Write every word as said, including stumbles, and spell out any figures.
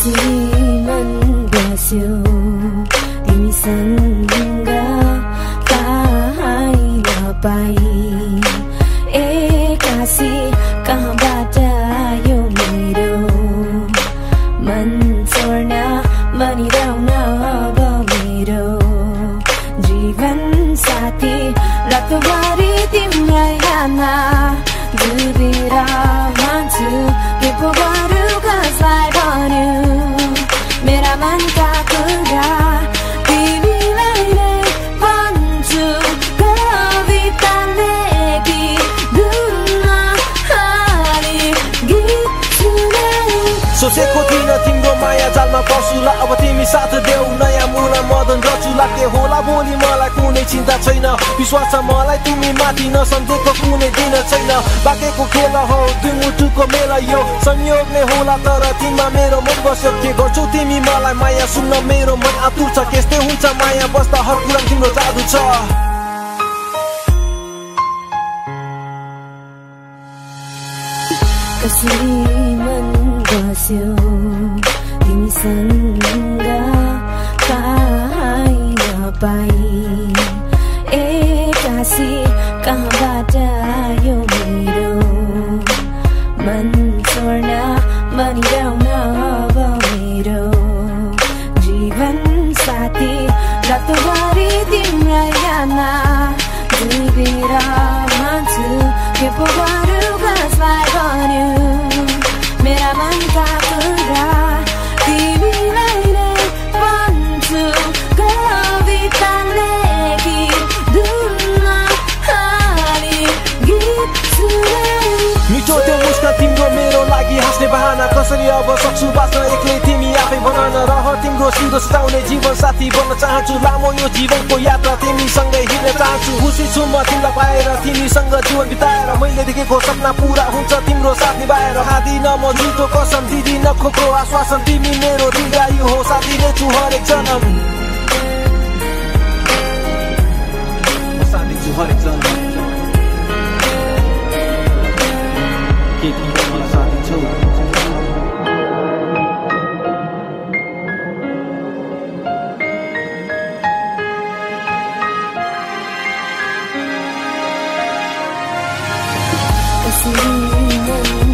कसरी मन बस्यो तिमीसँग कहीँ नपाई एक्कासी कहाँबाट यो मेरो मन छोड्न बनिरहन अब मेरो जीवन साथी रातभरि तिम्रै हातमा डुबेर मान्छु के पो गरौँ कसलाई भन्यो मेरा मनका कुरा तिमीलाई नै भन्छु कविता लेखी धुनमा हाली गीत सुनाई सोचेको थिइन तिम्रो माया जालमा पर्छुला अब तिमी साथ देऊ नयाँ मुला मदन रचुला के होला भोलि मलाई कुनै चिन्ता छैन विश्वास छ मलाई तिमी माथि नसम्झेको कुनै दिन छैन बाँकेको खेल हो दुई मुटुको मेला यो संयोग नै होला तर तिमीमा मेरो मन बस्यो के गर्छौ तिमी मलाई माया सुन्न मेरो मन आतुर छ त्यस्तै हुन्छ माया बस्दा हर कुरा तिम्रो जादु छ कसरी मन बस्यो तिमीसँग कहीँ नपाई एक्कासी कहाँबाट यो मेरो मन छोड्न बनिरहन अब मेरो जीवन साथी रातभरि तिम्रै यादमा डुबेर मान्छु के पो गरौँ कसलाई भन्यो मेरा मनका कुरा तिमीलाई नै भन्छु कविता लेखी धुनमा हाली गीत सुनाई मिठो त्यो मुस्कान तिम्रो मेरो लागि हाँस्ने बहाना कसरी अब सक्छु बाँच्न एक्लै तिमी आफै बनाउन रह तिम्रो सिधो सताउने जीवन साथी बन्न चाहन्छु लामो यो जीवनको यात्रा तिमीसँगै हिँड्न चाहन्छु खुसी छु म तिमीलाई पाएर तिमीसँग जीवन बिताएर मैले देखेको सपना पुरा हुन्छ तिम्रो साथ निभाएर खादिन म झुटो कसम दिदिन खोक्रो आश्वासन तिमी मेरो दीर्घायु हो साथी नै छु हरेक जन्म साथी छु हरेक जन्म के तिम्रो मलाई साथी छौ कसरी मन